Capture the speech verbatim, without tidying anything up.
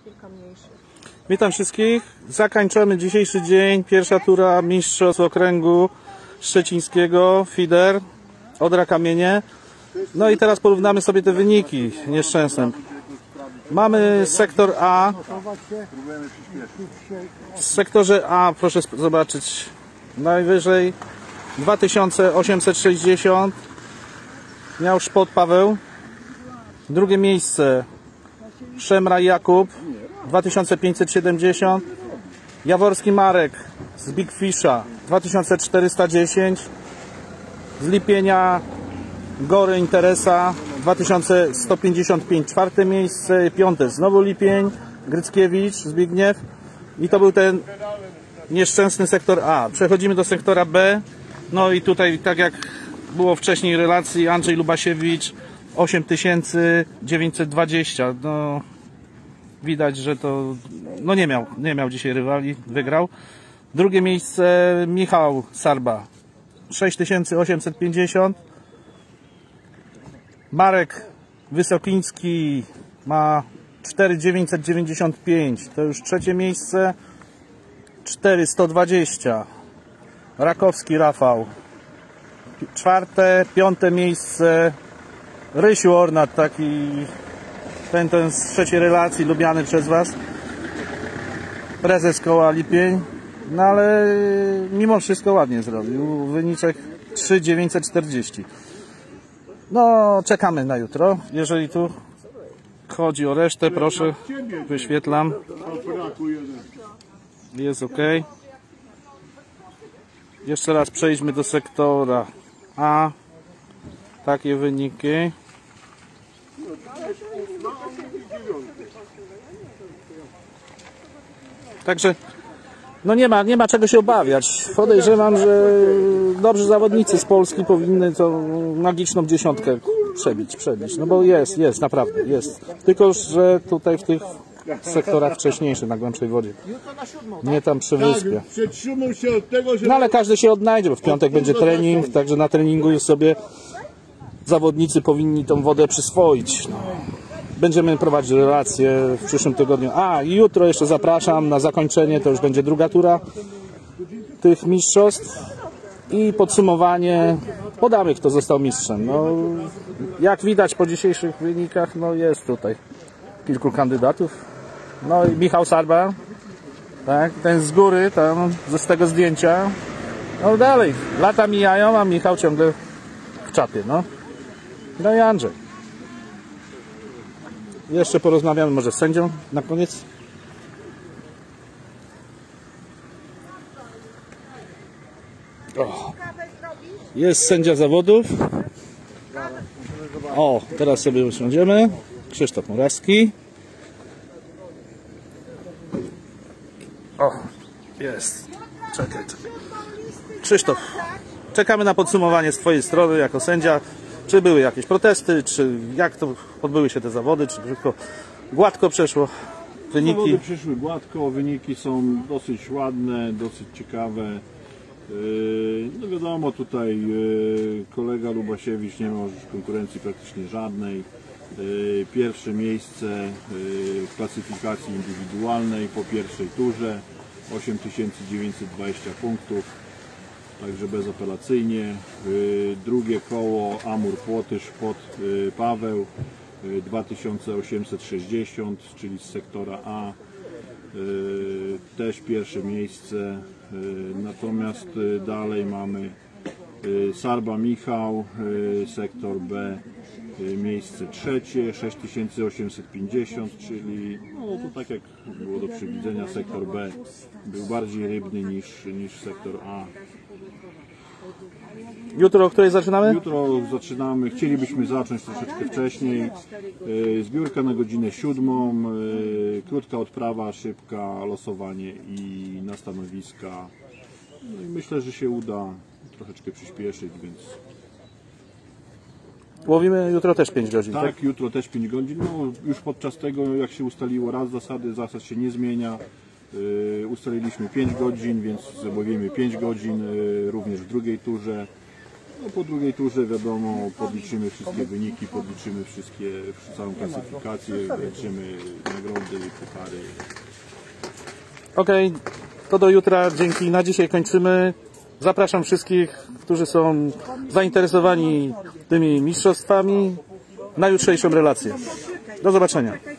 kilka mniejszych. Witam wszystkich. Zakończymy dzisiejszy dzień. Pierwsza tura mistrzostw okręgu szczecińskiego Fider Odra Kamienie. No i teraz porównamy sobie te wyniki nieszczęsne. Mamy sektor A. W sektorze A proszę zobaczyć najwyżej dwa tysiące osiemset sześćdziesiąt miał Szpot Paweł. Drugie miejsce Szemra Jakub dwa tysiące pięćset siedemdziesiąt. Jaworski Marek z Big Fisha dwa tysiące czterysta dziesięć. Z Lipienia Gory Teresa dwa tysiące sto pięćdziesiąt pięć. Czwarte miejsce. Piąte znowu Lipień Gryckiewicz Zbigniew. I to był ten nieszczęsny sektor A. Przechodzimy do sektora B. No i tutaj, tak jak było wcześniej relacji, Andrzej Lubasiewicz osiem tysięcy dziewięćset dwadzieścia. No, widać, że to no nie miał, nie miał dzisiaj rywali, wygrał. Drugie miejsce Michał Sarba sześć tysięcy osiemset pięćdziesiąt. Marek Wysokiński ma cztery tysiące dziewięćset dziewięćdziesiąt pięć. To już trzecie miejsce. cztery tysiące sto dwadzieścia. Rakowski Rafał czwarte. Piąte miejsce Rysiu Ornat, taki ten, ten z trzeciej relacji, lubiany przez Was, prezes koła Lipień. No ale mimo wszystko ładnie zrobił. Wyniczek trzy tysiące dziewięćset czterdzieści. No czekamy na jutro. Jeżeli tu chodzi o resztę, proszę, wyświetlam. Jest ok. Jeszcze raz przejdźmy do sektora A. Takie wyniki. Także no nie ma, nie ma czego się obawiać. Podejrzewam, że dobrzy zawodnicy z Polski powinny tą magiczną dziesiątkę przebić, przebić. No bo jest, jest, naprawdę jest. Tylko że tutaj w tych sektorach wcześniejszych, na głębszej wodzie. Nie tam przy wyspie. No ale każdy się odnajdzie, bo w piątek będzie trening, także na treningu już sobie zawodnicy powinni tą wodę przyswoić. No. Będziemy prowadzić relacje w przyszłym tygodniu. A, i jutro jeszcze zapraszam na zakończenie, to już będzie druga tura tych mistrzostw i podsumowanie. Podamy, kto został mistrzem. No, jak widać po dzisiejszych wynikach, no jest tutaj kilku kandydatów. No i Michał Sarba, tak, ten z góry, tam z tego zdjęcia. No dalej, lata mijają, a Michał ciągle w czapie, no. No i Andrzej. Jeszcze porozmawiamy może z sędzią na koniec. O. Jest sędzia zawodów. O, teraz sobie usiądziemy. Krzysztof Murawski. O, jest. Czekaj, czekaj. Krzysztof, czekamy na podsumowanie z Twojej strony jako sędzia. Czy były jakieś protesty, czy jak to odbyły się te zawody, czy tylko gładko przeszło wyniki? Zawody przeszły gładko, wyniki są dosyć ładne, dosyć ciekawe. No wiadomo, tutaj kolega Lubasiewicz nie ma już konkurencji praktycznie żadnej. Pierwsze miejsce w klasyfikacji indywidualnej po pierwszej turze, osiem tysięcy dziewięćset dwadzieścia punktów. Także bezapelacyjnie. Drugie koło Amur Płoty Szpot Paweł dwa tysiące osiemset sześćdziesiąt, czyli z sektora A. Też pierwsze miejsce. Natomiast dalej mamy Sarba Michał, sektor B, miejsce trzecie, sześć tysięcy osiemset pięćdziesiąt, czyli no to tak jak było do przewidzenia, sektor B był bardziej rybny niż, niż sektor A. Jutro o której zaczynamy? Jutro zaczynamy, chcielibyśmy zacząć troszeczkę wcześniej. Zbiórka na godzinę siódmą, krótka odprawa, szybka, losowanie i na stanowiska. No i myślę, że się uda troszeczkę przyspieszyć, więc... Łowimy jutro też pięć godzin, tak? Tak, jutro też pięć godzin. No, już podczas tego, jak się ustaliło raz zasady, zasad się nie zmienia. Yy, ustaliliśmy pięć godzin, więc łowimy pięć godzin, yy, również w drugiej turze. No, po drugiej turze wiadomo, podliczymy wszystkie wyniki, podliczymy wszystkie, całą klasyfikację, wręczymy nagrody, puchary. Okej, to do jutra. Dzięki. Na dzisiaj kończymy. Zapraszam wszystkich, którzy są zainteresowani tymi mistrzostwami, na jutrzejszą relację. Do zobaczenia.